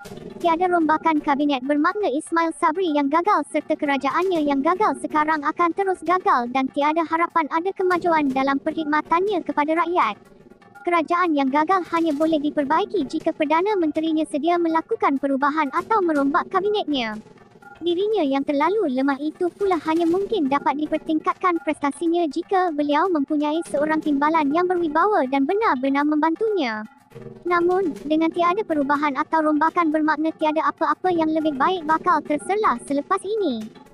Tiada rombakan kabinet bermakna Ismail Sabri yang gagal serta kerajaannya yang gagal sekarang akan terus gagal dan tiada harapan ada kemajuan dalam perkhidmatannya kepada rakyat. Kerajaan yang gagal hanya boleh diperbaiki jika Perdana Menterinya sedia melakukan perubahan atau merombak kabinetnya. Dirinya yang terlalu lemah itu pula hanya mungkin dapat dipertingkatkan prestasinya jika beliau mempunyai seorang timbalan yang berwibawa dan benar-benar membantunya. Namun, dengan tiada perubahan atau rombakan bermakna tiada apa-apa yang lebih baik bakal terselah selepas ini.